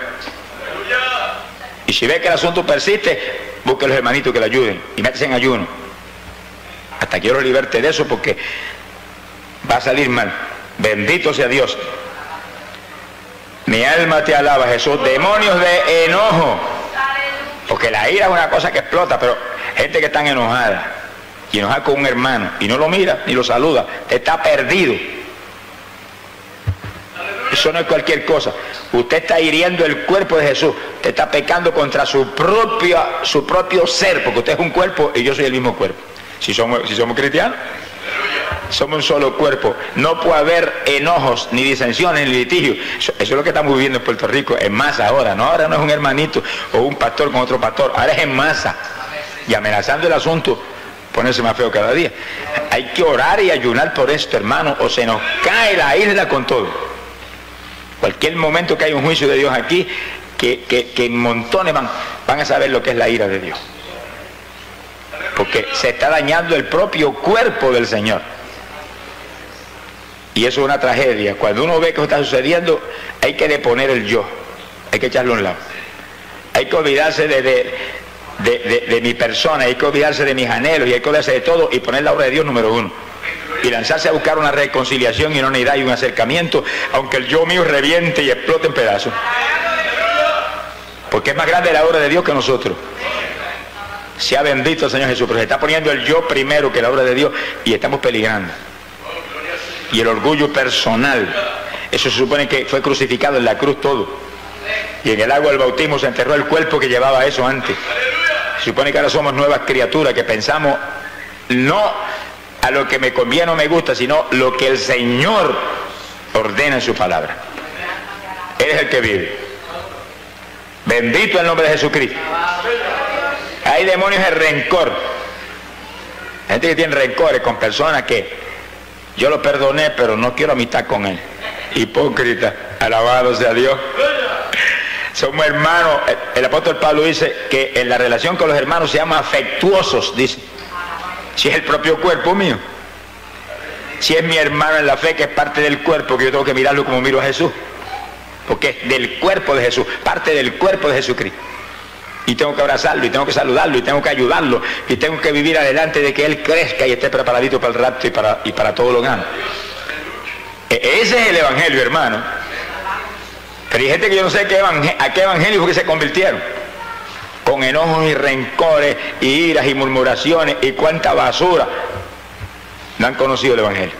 Y si ve que el asunto persiste, busque a los hermanitos que le ayuden y métese en ayuno. Hasta que yo lo liberte de eso, porque va a salir mal. Bendito sea Dios. Mi alma te alaba, Jesús. Demonios de enojo. Porque la ira es una cosa que explota, pero gente que está enojada y enojada con un hermano y no lo mira ni lo saluda, está perdido. Eso no es cualquier cosa. Usted está hiriendo el cuerpo de Jesús. Usted está pecando contra su propio, su propio ser, porque usted es un cuerpo y yo soy el mismo cuerpo. Si somos, si somos cristianos, somos un solo cuerpo. No puede haber enojos, ni disensiones, ni litigios. Eso, eso es lo que estamos viviendo en Puerto Rico, en masa ahora. No, ahora no es un hermanito o un pastor con otro pastor, ahora es en masa. Y amenazando el asunto, ponerse más feo cada día. Hay que orar y ayunar por esto, hermano, o se nos cae la isla con todo. Cualquier momento que haya un juicio de Dios aquí, que, que, que montones van, van a saber lo que es la ira de Dios. Porque se está dañando el propio cuerpo del Señor. Y eso es una tragedia. Cuando uno ve que eso está sucediendo, hay que deponer el yo. Hay que echarlo a un lado. Hay que olvidarse de, de, de, de, de mi persona, hay que olvidarse de mis anhelos y hay que olvidarse de todo y poner la obra de Dios número uno. Y lanzarse a buscar una reconciliación y una unidad y un acercamiento, aunque el yo mío reviente y explote en pedazos. Porque es más grande la obra de Dios que nosotros. Sea bendito el Señor Jesús, pero se está poniendo el yo primero que la obra de Dios y estamos peligrando. Y el orgullo personal, eso se supone que fue crucificado en la cruz todo. Y en el agua del bautismo se enterró el cuerpo que llevaba eso antes. Se supone que ahora somos nuevas criaturas que pensamos no a lo que me conviene o me gusta, sino lo que el Señor ordena en su palabra. Él es el que vive. Bendito el nombre de Jesucristo. Hay demonios de rencor. Gente que tiene rencores con personas que yo lo perdoné, pero no quiero amistad con él. Hipócrita. Alabado sea Dios. Somos hermanos. El apóstol Pablo dice que en la relación con los hermanos se llama afectuosos, dice. Si es el propio cuerpo mío. Si es mi hermano en la fe, que es parte del cuerpo, que yo tengo que mirarlo como miro a Jesús. Porque es del cuerpo de Jesús, parte del cuerpo de Jesucristo. Y tengo que abrazarlo, y tengo que saludarlo, y tengo que ayudarlo, y tengo que vivir adelante de que él crezca y esté preparadito para el rapto y para, y para todo lo gano. E ese es el evangelio, hermano. Pero hay gente que yo no sé qué a qué evangelio fue que se convirtieron. Con enojos y rencores, y iras y murmuraciones, y cuánta basura. No han conocido el evangelio.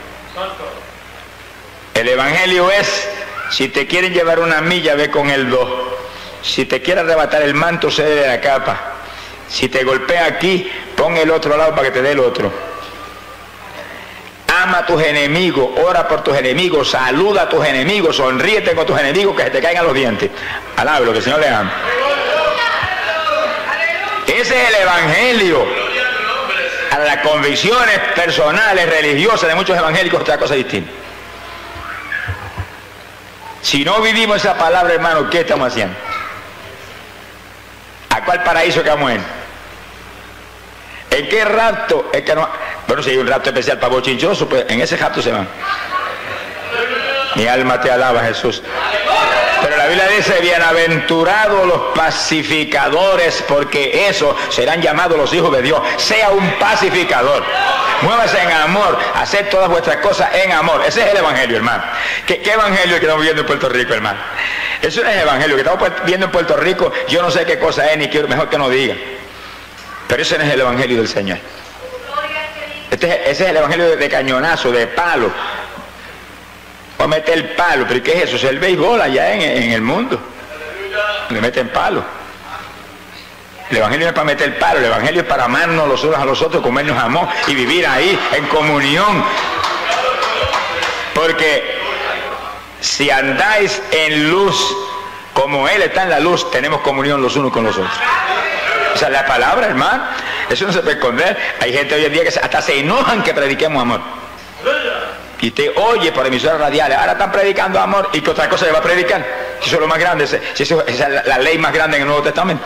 El evangelio es, si te quieren llevar una milla, ve con el dos. Si te quiere arrebatar el manto, cede de la capa. Si te golpea aquí, pon el otro lado para que te dé el otro. Ama a tus enemigos, ora por tus enemigos, saluda a tus enemigos, sonríete con tus enemigos, que se te caigan los dientes. Alabe lo que el Señor le ama. Ese es el evangelio. A las convicciones personales, religiosas de muchos evangélicos, otra cosa distinta. Si no vivimos esa palabra, hermano, ¿qué estamos haciendo? ¿A cuál paraíso que vamos en? ¿En qué rapto? Es que no... Bueno, si hay un rapto especial para bochinchoso, pues en ese rapto se van. Mi alma te alaba, Jesús. Pero la Biblia dice, bienaventurados los pacificadores, porque esos serán llamados los hijos de Dios. Sea un pacificador. Muévase en amor, hacer todas vuestras cosas en amor. Ese es el evangelio, hermano. ¿Qué, qué evangelio que estamos viendo en Puerto Rico, hermano? Eso no es el evangelio que estamos viendo en Puerto Rico. Yo no sé qué cosa es, ni quiero, mejor que no diga. Pero ese no es el evangelio del Señor. Este es, ese es el evangelio de, de cañonazo, de palo. O meter el palo. ¿Pero qué es eso? Es el béisbol allá en, en el mundo. Le meten palo. El evangelio no es para meter palo, el evangelio es para amarnos los unos a los otros, comernos amor y vivir ahí en comunión. Porque si andáis en luz, como Él está en la luz, tenemos comunión los unos con los otros. O sea, la palabra, hermano, eso no se puede esconder. Hay gente hoy en día que hasta se enojan que prediquemos amor. Y te oye por emisoras radiales, ahora están predicando amor, ¿y qué otra cosa se va a predicar? Si eso es lo más grande, si eso es la, la ley más grande en el Nuevo Testamento.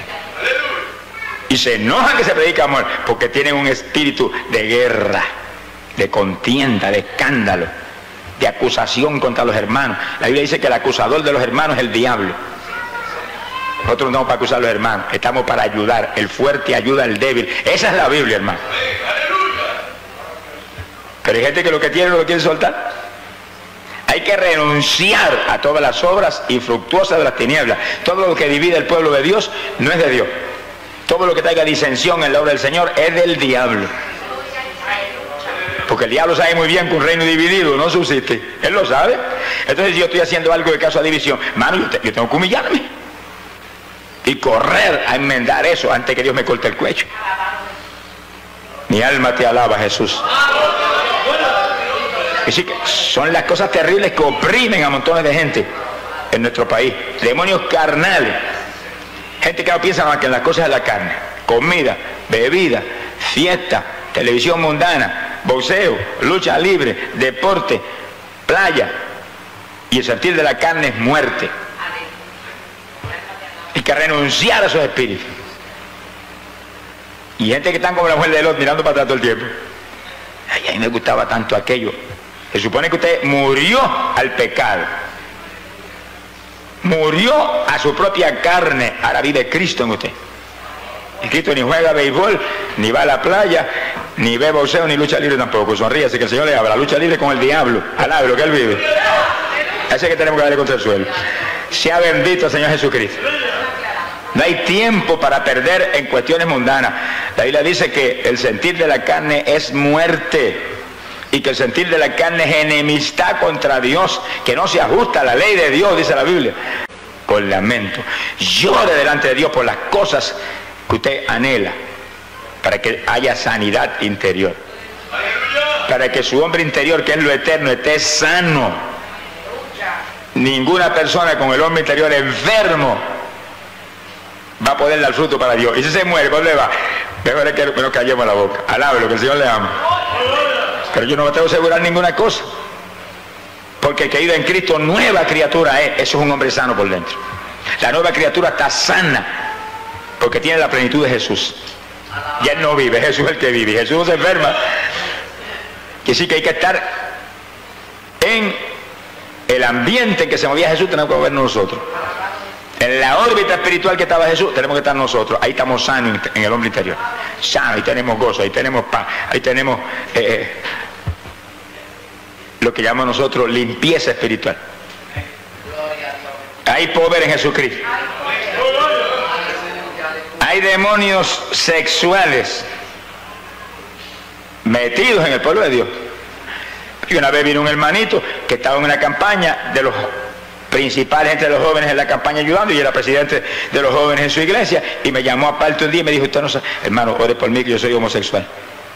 Y se enojan que se predica amor, porque tienen un espíritu de guerra, de contienda, de escándalo, de acusación contra los hermanos. La Biblia dice que el acusador de los hermanos es el diablo. Nosotros no estamos para acusar a los hermanos, estamos para ayudar. El fuerte ayuda al débil. Esa es la Biblia, hermano. Pero hay gente que lo que tiene no lo quiere soltar. Hay que renunciar a todas las obras infructuosas de las tinieblas. Todo lo que divide el pueblo de Dios no es de Dios. Todo lo que traiga disensión en la obra del Señor es del diablo. Porque el diablo sabe muy bien que un reino dividido no subsiste. Él lo sabe. Entonces, si yo estoy haciendo algo de caso a división, mano, yo, te, yo tengo que humillarme y correr a enmendar eso antes que Dios me corte el cuello. Mi alma te alaba, Jesús. Así que son las cosas terribles que oprimen a montones de gente en nuestro país. Demonios carnales. Gente que no piensa más que en las cosas de la carne. Comida, bebida, fiesta, televisión mundana, boxeo, lucha libre, deporte, playa. Y el sentir de la carne es muerte. Hay que renunciar a esos espíritus. Y gente que están como la mujer de Lot mirando para atrás todo el tiempo. Ay, a mí me gustaba tanto aquello. Se supone que usted murió al pecado. Murió a su propia carne. Ahora vive Cristo en usted. Y Cristo ni juega béisbol, ni va a la playa, ni ve boxeo, ni lucha libre tampoco. Sonríase que el Señor le habla. Lucha libre con el diablo. Alabe lo que Él vive. Ese que tenemos que darle contra el suelo. Sea bendito el Señor Jesucristo. No hay tiempo para perder en cuestiones mundanas. La Biblia dice que el sentir de la carne es muerte. Y que el sentir de la carne es enemistad contra Dios, que no se ajusta a la ley de Dios, dice la Biblia. Con lamento. Llore delante de Dios por las cosas que usted anhela, para que haya sanidad interior. Para que su hombre interior, que es lo eterno, esté sano. Ninguna persona con el hombre interior enfermo va a poder dar fruto para Dios. Y si se muere, ¿dónde va? Mejor es que nos callemos la boca. Alábelo, que el Señor le ama. Pero yo no me tengo que asegurar ninguna cosa. Porque el que ha ido en Cristo, nueva criatura es. Eso es un hombre sano por dentro. La nueva criatura está sana. Porque tiene la plenitud de Jesús. Y Él no vive, Jesús es el que vive. Jesús no se enferma. Que sí que hay que estar en el ambiente en que se movía Jesús, tenemos que movernos nosotros. En la órbita espiritual que estaba Jesús, tenemos que estar nosotros. Ahí estamos sanos en el hombre interior. Sanos, ahí tenemos gozo, ahí tenemos paz, ahí tenemos eh, lo que llamamos nosotros limpieza espiritual. Hay poder en Jesucristo. Hay demonios sexuales metidos en el pueblo de Dios. Y una vez vino un hermanito que estaba en una campaña de los principales entre los jóvenes en la campaña ayudando, y era presidente de los jóvenes en su iglesia, y me llamó aparte un día y me dijo: usted no sabe, hermano, ore por mí que yo soy homosexual.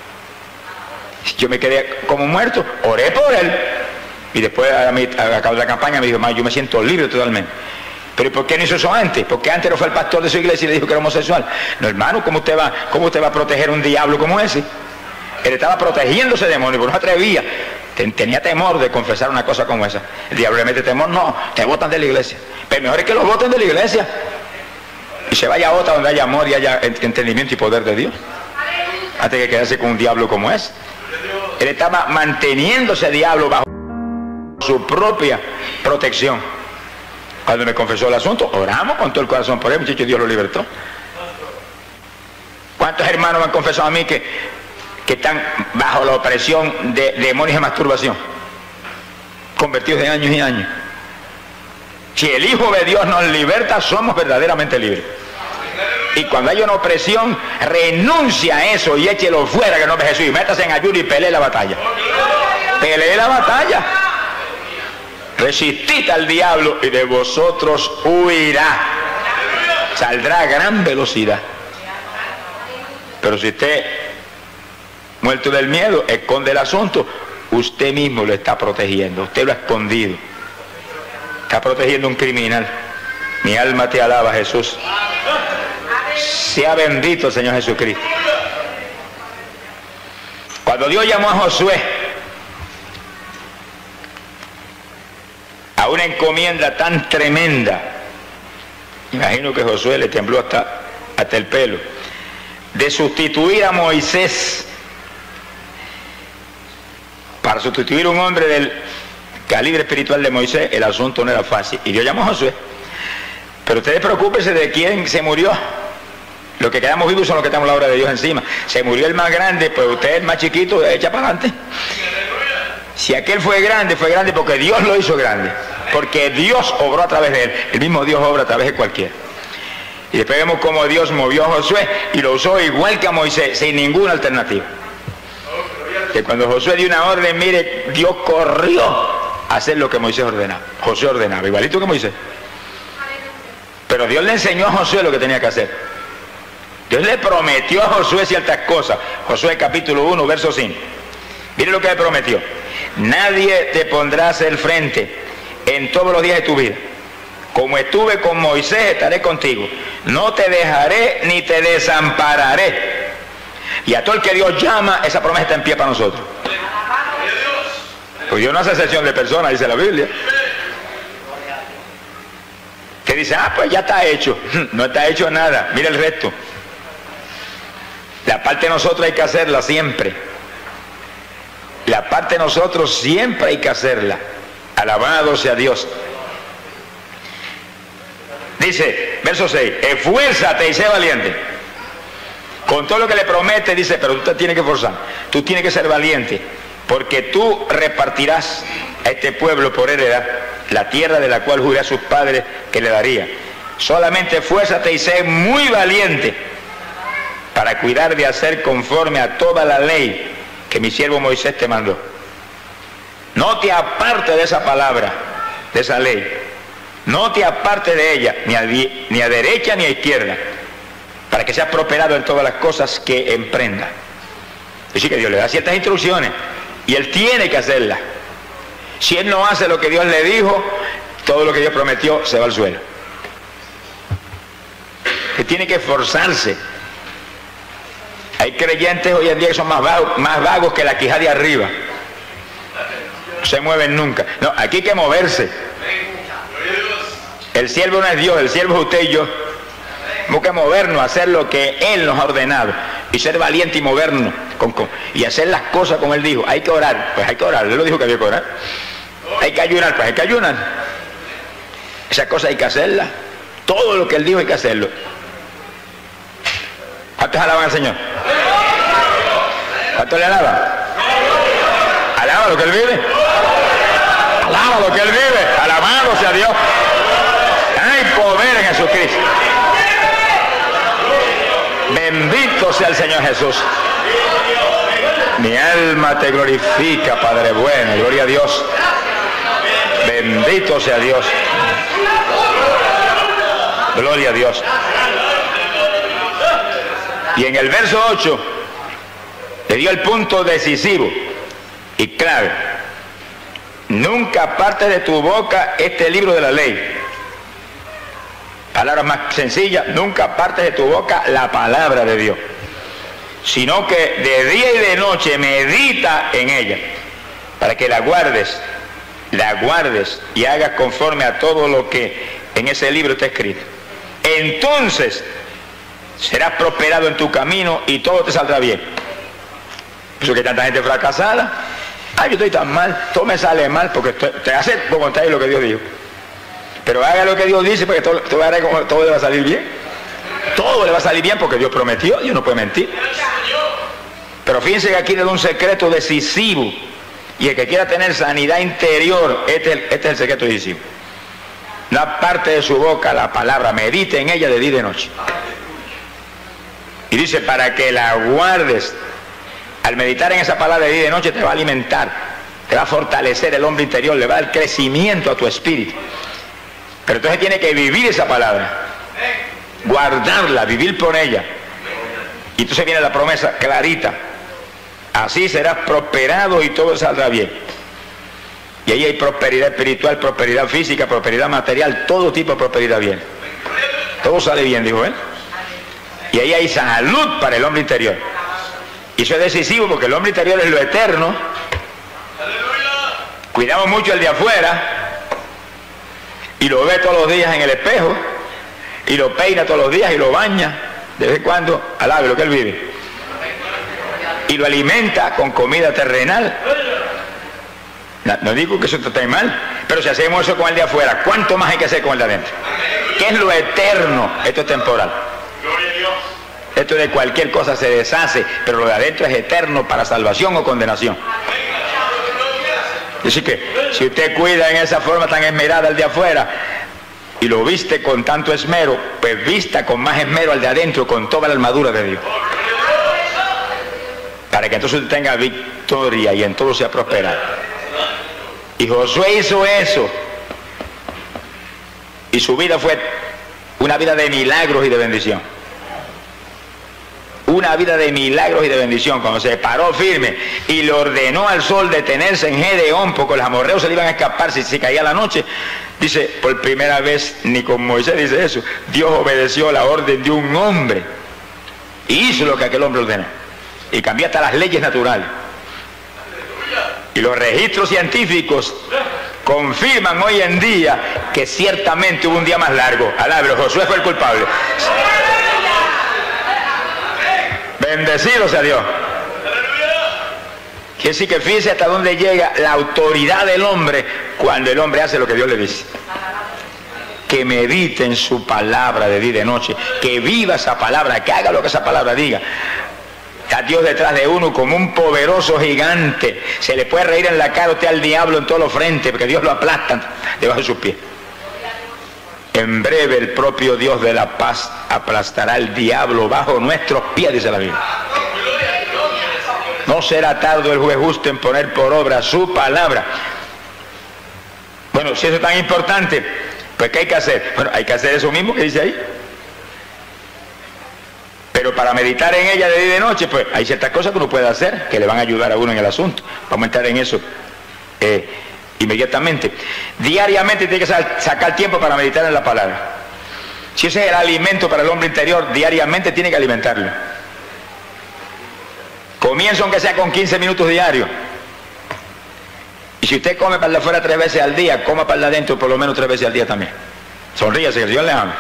Yo me quedé como muerto, oré por él, y después a, mí, a cabo de la campaña me dijo: yo me siento libre totalmente. Pero ¿y por qué no hizo eso antes? Porque antes no fue el pastor de su iglesia y le dijo que era homosexual. No, hermano, ¿cómo usted va, cómo usted va a proteger a un diablo como ese? Él estaba protegiéndose de demonio, pero no se atrevía. Tenía temor de confesar una cosa como esa. El diablo le mete temor, no, te botan de la iglesia. Pero mejor es que lo boten de la iglesia y se vaya a otra donde haya amor y haya entendimiento y poder de Dios, antes que quedarse con un diablo como ese. Él estaba manteniéndose diablo bajo su propia protección. Cuando me confesó el asunto, oramos con todo el corazón por él, muchachos, Dios lo libertó. ¿Cuántos hermanos me han confesado a mí que que están bajo la opresión de demonios de masturbación, convertidos de años y años. Si el Hijo de Dios nos liberta, somos verdaderamente libres. Y cuando hay una opresión, renuncia a eso y échelo fuera, que en el nombre de Jesús, y métase en ayuno y pelee la batalla. Pelee la batalla. Resistid al diablo y de vosotros huirá. Saldrá a gran velocidad. Pero si usted, muerto del miedo, esconde el asunto, usted mismo lo está protegiendo. Usted lo ha escondido. Está protegiendo a un criminal. Mi alma te alaba, Jesús. Sea bendito el Señor Jesucristo. Cuando Dios llamó a Josué a una encomienda tan tremenda, imagino que Josué le tembló hasta, hasta el pelo, de sustituir a Moisés, para sustituir a un hombre del calibre espiritual de Moisés, el asunto no era fácil. Y Dios llamó a Josué. Pero ustedes preocúpense de quién se murió. Los que quedamos vivos son los que tenemos la obra de Dios encima. Se murió el más grande, pues usted el más chiquito, echa para adelante. Si aquel fue grande, fue grande porque Dios lo hizo grande. Porque Dios obró a través de él. El mismo Dios obra a través de cualquiera. Y después vemos cómo Dios movió a Josué y lo usó igual que a Moisés, sin ninguna alternativa. Que cuando Josué dio una orden, mire, Dios corrió a hacer lo que Moisés ordenaba. Josué ordenaba, igualito que Moisés. Pero Dios le enseñó a Josué lo que tenía que hacer. Dios le prometió a Josué ciertas cosas. Josué capítulo uno, verso cinco. Mire lo que le prometió. Nadie te pondrá a hacer frente en todos los días de tu vida. Como estuve con Moisés, estaré contigo. No te dejaré ni te desampararé. Y a todo el que Dios llama, esa promesa está en pie para nosotros. Pues Dios no hace excepción de personas, dice la Biblia. Que dice, ah, pues ya está hecho. No está hecho nada. Mira el resto. La parte de nosotros hay que hacerla siempre. La parte de nosotros siempre hay que hacerla. Alabado sea Dios. Dice, verso seis, esfuérzate y sé valiente. Con todo lo que le promete, dice, pero tú te tienes que esforzar. Tú tienes que ser valiente. Porque tú repartirás a este pueblo por heredad la tierra de la cual juré a sus padres que le daría. Solamente esfuérzate y sé muy valiente para cuidar de hacer conforme a toda la ley que mi siervo Moisés te mandó. No te apartes de esa palabra, de esa ley. No te apartes de ella, ni a, ni a derecha ni a izquierda, para que seas prosperado en todas las cosas que emprenda. Es decir, que Dios le da ciertas instrucciones y él tiene que hacerlas. Si él no hace lo que Dios le dijo, todo lo que Dios prometió se va al suelo. Que tiene que esforzarse. Hay creyentes hoy en día que son más vagos, más vagos que la quijada de arriba. No se mueven nunca. No, aquí hay que moverse. El siervo no es Dios, el siervo es usted y yo. Tenemos que movernos, hacer lo que Él nos ha ordenado. Y ser valiente y movernos. Con, con, y hacer las cosas como Él dijo. Hay que orar, pues hay que orar. Él lo dijo que había que orar. Hay que ayunar, pues hay que ayunar. Esas cosas hay que hacerlas. Todo lo que Él dijo hay que hacerlo. ¿Cuántos alaban al Señor? ¿Cuántos le alaban? Alaba lo que Él vive. Alaba lo que Él vive. Alabado sea Dios. Hay poder en Jesucristo. Bendito sea el Señor Jesús. Mi alma te glorifica, Padre bueno. Gloria a Dios. Bendito sea Dios. Gloria a Dios. Y en el verso ocho le dio el punto decisivo y clave. Nunca aparte de tu boca este libro de la ley. Palabras más sencillas, nunca apartes de tu boca la palabra de Dios, sino que de día y de noche medita en ella, para que la guardes, la guardes y hagas conforme a todo lo que en ese libro está escrito. Entonces serás prosperado en tu camino y todo te saldrá bien. Por eso que hay tanta gente fracasada. Ay, yo estoy tan mal, todo me sale mal, porque estoy, te hace por contar lo que Dios dijo. Pero haga lo que Dios dice, porque todo, todo, todo le va a salir bien. Todo le va a salir bien porque Dios prometió, Dios no puede mentir. Pero fíjense que aquí le da un secreto decisivo. Y el que quiera tener sanidad interior, este es el, este es el secreto decisivo. No aparte de su boca la palabra, medite en ella de día y de noche. Y dice, para que la guardes, al meditar en esa palabra de día y de noche te va a alimentar, te va a fortalecer el hombre interior, le va a dar crecimiento a tu espíritu. Pero entonces tiene que vivir esa palabra, guardarla, vivir por ella. Y entonces viene la promesa clarita. Así serás prosperado y todo saldrá bien. Y ahí hay prosperidad espiritual, prosperidad física, prosperidad material, todo tipo de prosperidad bien. Todo sale bien, dijo él. Y ahí hay salud para el hombre interior. Y eso es decisivo porque el hombre interior es lo eterno. Cuidamos mucho el de afuera y lo ve todos los días en el espejo y lo peina todos los días y lo baña de vez en cuando, alabe lo que él vive. Y lo alimenta con comida terrenal. No, no digo que eso esté mal, pero si hacemos eso con el de afuera, ¿cuánto más hay que hacer con el de adentro? ¿Qué es lo eterno? Esto es temporal. Esto de cualquier cosa se deshace, pero lo de adentro es eterno para salvación o condenación. Así que si usted cuida en esa forma tan esmerada el de afuera y lo viste con tanto esmero, pues vista con más esmero al de adentro, con toda la armadura de Dios. Para que entonces usted tenga victoria y en todo sea prosperado. Y Josué hizo eso. Y su vida fue una vida de milagros y de bendición. Una vida de milagros y de bendición. Cuando se paró firme y le ordenó al sol detenerse en Gedeón, porque los amorreos se le iban a escapar si se caía la noche. Dice, por primera vez, ni con Moisés dice eso, Dios obedeció la orden de un hombre y hizo lo que aquel hombre ordenó. Y cambió hasta las leyes naturales. Y los registros científicos confirman hoy en día que ciertamente hubo un día más largo. Alabe, Josué fue el culpable. Bendecido sea Dios. Quiere decir que fíjese hasta dónde llega la autoridad del hombre cuando el hombre hace lo que Dios le dice. Que medite en su palabra de día y de noche, que viva esa palabra, que haga lo que esa palabra diga. Está Dios detrás de uno como un poderoso gigante. Se le puede reír en la cara a usted al diablo en todos los frentes, porque Dios lo aplasta debajo de sus pies. En breve el propio Dios de la paz aplastará al diablo bajo nuestros pies, dice la Biblia. No será tardo el juez justo en poner por obra su palabra. Bueno, si eso es tan importante, pues ¿qué hay que hacer? Bueno, hay que hacer eso mismo que dice ahí. Pero para meditar en ella de día y de noche, pues hay ciertas cosas que uno puede hacer que le van a ayudar a uno en el asunto. Vamos a entrar en eso eh, inmediatamente. Diariamente tiene que sacar tiempo para meditar en la palabra. Si ese es el alimento para el hombre interior, diariamente tiene que alimentarlo. Comienza aunque sea con quince minutos diarios. Y si usted come para el de afuera tres veces al día, coma para el de adentro por lo menos tres veces al día también. Sonríase, que el Señor le ama.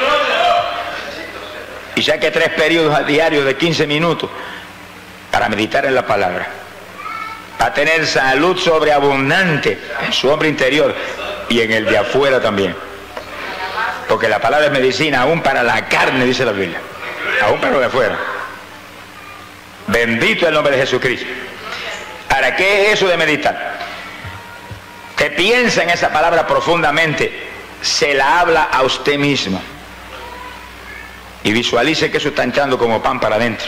Y saque tres periodos al diario de quince minutos para meditar en la palabra. Va a tener salud sobreabundante en su hombre interior y en el de afuera también. Porque la palabra es medicina aún para la carne, dice la Biblia. Aún para lo de afuera. Bendito el nombre de Jesucristo. ¿Para qué es eso de meditar? Que piensa en esa palabra profundamente, se la habla a usted mismo. Y visualice que eso está entrando como pan para adentro.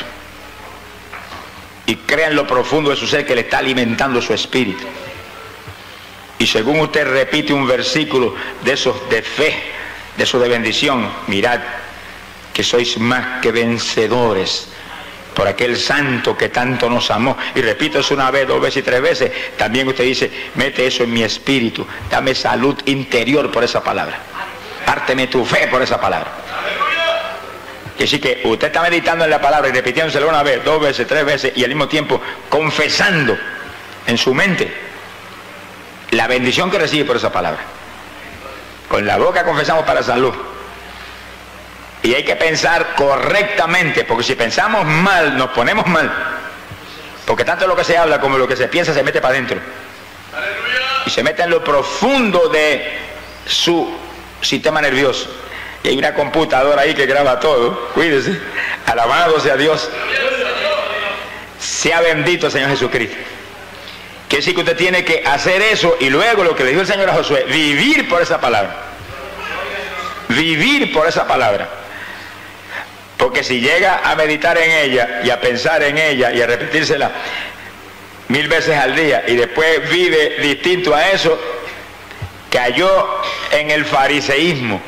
Y crea en lo profundo de su ser que le está alimentando su espíritu. Y según usted repite un versículo de esos de fe, de esos de bendición, mirad que sois más que vencedores por aquel santo que tanto nos amó. Y repito eso una vez, dos veces y tres veces. También usted dice, mete eso en mi espíritu, dame salud interior por esa palabra. Párteme tu fe por esa palabra. Que sí que usted está meditando en la palabra y repitiéndosela una vez, dos veces, tres veces y al mismo tiempo confesando en su mente la bendición que recibe por esa palabra. Con la boca confesamos para salud. Y hay que pensar correctamente, porque si pensamos mal, nos ponemos mal. Porque tanto lo que se habla como lo que se piensa se mete para adentro. Y se mete en lo profundo de su sistema nervioso. Y hay una computadora ahí que graba todo, cuídese, alabado sea Dios. Si Sea bendito el Señor Jesucristo. Quiere decir que usted tiene que hacer eso y luego lo que le dijo el Señor a Josué, vivir por esa palabra. Vivir por esa palabra. Porque si llega a meditar en ella y a pensar en ella y a repetírsela mil veces al día y después vive distinto a eso, cayó en el fariseísmo.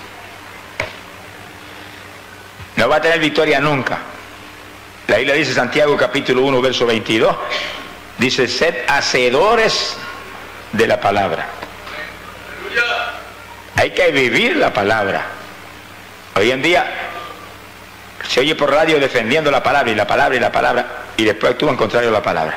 No va a tener victoria nunca. La Biblia dice, Santiago capítulo uno, verso veintidós, dice, sed hacedores de la palabra. Hay que vivir la palabra. Hoy en día se oye por radio defendiendo la palabra y la palabra y la palabra y después actúa en contrario a la palabra.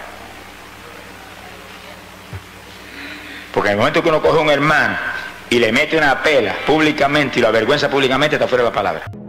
Porque en el momento que uno coge a un hermano y le mete una pela públicamente y lo avergüenza públicamente, está fuera de la palabra.